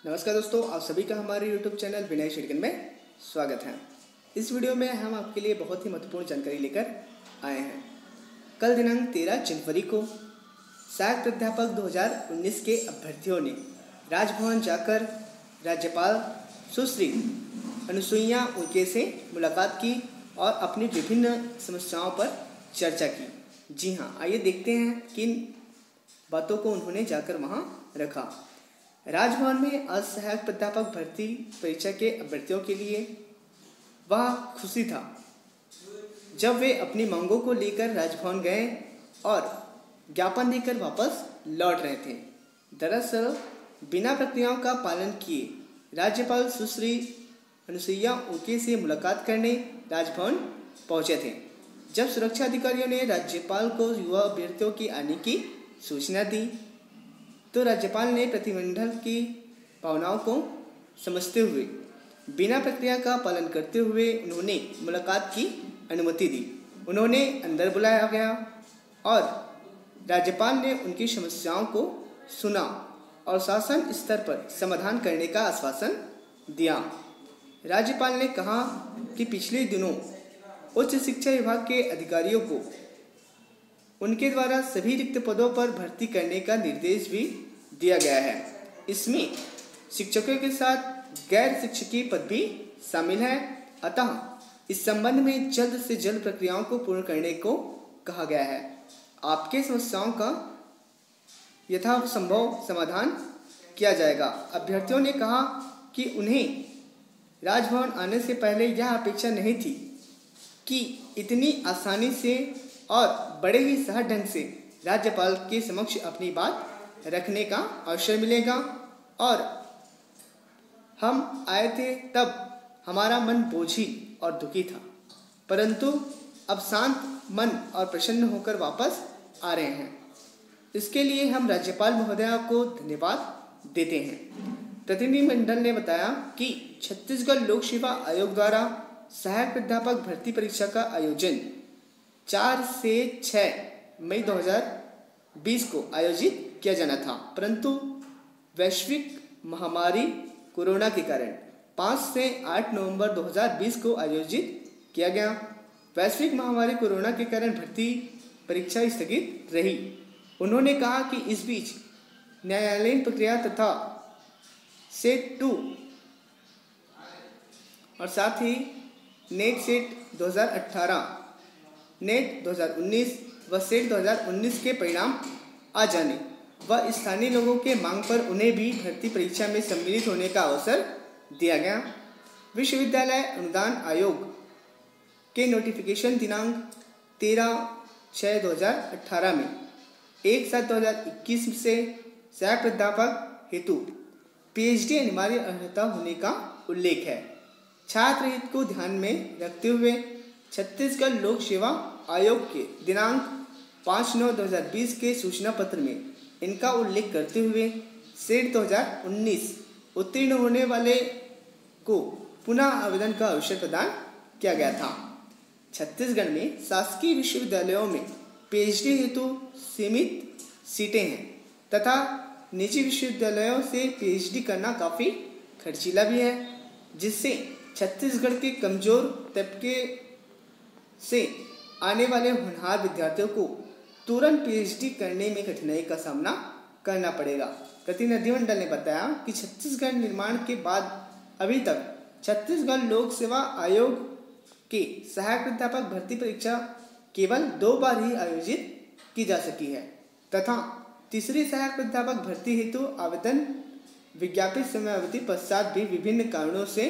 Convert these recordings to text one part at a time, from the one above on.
नमस्कार दोस्तों, आप सभी का हमारे YouTube चैनल विनय शिडगन में स्वागत है। इस वीडियो में हम आपके लिए बहुत ही महत्वपूर्ण जानकारी लेकर आए हैं। कल दिनांक 13 जनवरी को सहायक प्राध्यापक 2019 के अभ्यर्थियों ने राजभवन जाकर राज्यपाल सुश्री अनुसुईया उइके से मुलाकात की और अपनी विभिन्न समस्याओं पर चर्चा की। जी हाँ, आइए देखते हैं किन बातों को उन्होंने जाकर वहाँ रखा। राजभवन में आज सहायक प्राध्यापक भर्ती परीक्षा के अभ्यर्थियों के लिए वह खुशी था जब वे अपनी मांगों को लेकर राजभवन गए और ज्ञापन देकर वापस लौट रहे थे। दरअसल बिना प्रक्रियाओं का पालन किए राज्यपाल सुश्री अनुसुईया उइके से मुलाकात करने राजभवन पहुंचे थे। जब सुरक्षा अधिकारियों ने राज्यपाल को युवा अभ्यर्थियों की आने की सूचना दी तो राज्यपाल ने प्रतिनिधिमंडल की भावनाओं को समझते हुए बिना प्रक्रिया का पालन करते हुए उन्होंने मुलाकात की अनुमति दी। उन्होंने अंदर बुलाया गया और राज्यपाल ने उनकी समस्याओं को सुना और शासन स्तर पर समाधान करने का आश्वासन दिया। राज्यपाल ने कहा कि पिछले दिनों उच्च शिक्षा विभाग के अधिकारियों को उनके द्वारा सभी रिक्त पदों पर भर्ती करने का निर्देश भी दिया गया है। इसमें शिक्षकों के साथ गैर शिक्षकीय पद भी शामिल है। अतः इस संबंध में जल्द से जल्द प्रक्रियाओं को पूर्ण करने को कहा गया है। आपके समस्याओं का यथासंभव समाधान किया जाएगा। अभ्यर्थियों ने कहा कि उन्हें राजभवन आने से पहले यह अपेक्षा नहीं थी कि इतनी आसानी से और बड़े ही सहज ढंग से राज्यपाल के समक्ष अपनी बात रखने का अवसर मिलेगा और हम आए थे तब हमारा मन बोझिल और दुखी था, परंतु अब शांत मन और प्रसन्न होकर वापस आ रहे हैं। इसके लिए हम राज्यपाल महोदया को धन्यवाद देते हैं। प्रतिनिधिमंडल ने बताया कि छत्तीसगढ़ लोक सेवा आयोग द्वारा सहायक प्राध्यापक भर्ती परीक्षा का आयोजन 4 से 6 मई 2020 को आयोजित किया जाना था, परंतु वैश्विक महामारी कोरोना के कारण 5 से 8 नवंबर 2020 को आयोजित किया गया। वैश्विक महामारी कोरोना के कारण भर्ती परीक्षा स्थगित रही। उन्होंने कहा कि इस बीच न्यायालयीन प्रक्रिया तथा सेट 2 और साथ ही नेट सेट 2018, नेट 2019 व सेट 2019 के परिणाम आ जाने व स्थानीय लोगों के मांग पर उन्हें भी भर्ती परीक्षा में सम्मिलित होने का अवसर दिया गया। विश्वविद्यालय अनुदान आयोग के नोटिफिकेशन दिनांक 13/6/2018 में 1/7/2021 से सहायक प्राध्यापक हेतु PhD अनिवार्य अर्हता होने का उल्लेख है। छात्र हित को ध्यान में रखते हुए छत्तीसगढ़ लोक सेवा आयोग के दिनांक 5/9/2020 के सूचना पत्र में इनका उल्लेख करते हुए सेट 2019 उत्तीर्ण होने वाले को पुनः आवेदन का अवसर प्रदान किया गया था। छत्तीसगढ़ में शासकीय विश्वविद्यालयों में PhD हेतु सीमित सीटें हैं तथा निजी विश्वविद्यालयों से PhD करना काफ़ी खर्चीला भी है, जिससे छत्तीसगढ़ के कमजोर तबके से आने वाले होनहार विद्यार्थियों को तुरंत PhD करने में कठिनाई का सामना करना पड़ेगा। प्रतिनिधिमंडल ने बताया कि छत्तीसगढ़ निर्माण के बाद अभी तक छत्तीसगढ़ लोक सेवा आयोग के सहायक प्राध्यापक भर्ती परीक्षा केवल 2 बार ही आयोजित की जा सकी है तथा तीसरी सहायक प्राध्यापक भर्ती हेतु आवेदन विज्ञापित समयावधि पश्चात भी विभिन्न कारणों से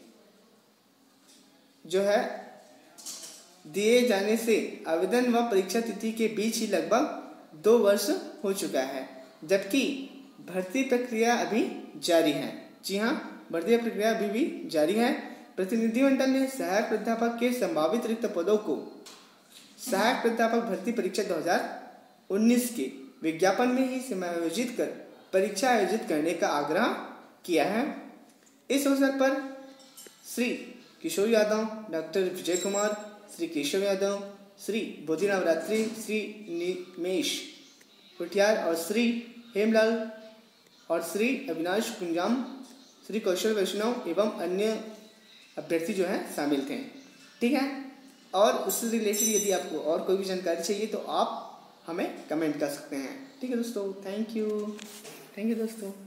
दिए जाने से आवेदन व परीक्षा तिथि के बीच ही लगभग 2 वर्ष हो चुका है, जबकि भर्ती प्रक्रिया अभी जारी है। जी हाँ, भर्ती प्रक्रिया अभी भी जारी है। प्रतिनिधिमंडल ने सहायक प्राध्यापक के संभावित रिक्त पदों को सहायक प्राध्यापक भर्ती परीक्षा 2019 के विज्ञापन में ही समायोजित कर परीक्षा आयोजित करने का आग्रह किया है। इस अवसर पर श्री किशोर यादव, डॉक्टर विजय कुमार, श्री केशव यादव, श्री बोधी नवरात्रि, श्री निमेश कुटियार और श्री हेमलाल और श्री अविनाश कुंजाम, श्री कौशल वैष्णव एवं अन्य अभ्यर्थी जो हैं शामिल थे। ठीक है, और उससे रिलेटेड यदि आपको और कोई भी जानकारी चाहिए तो आप हमें कमेंट कर सकते हैं। ठीक है दोस्तों, थैंक यू दोस्तों।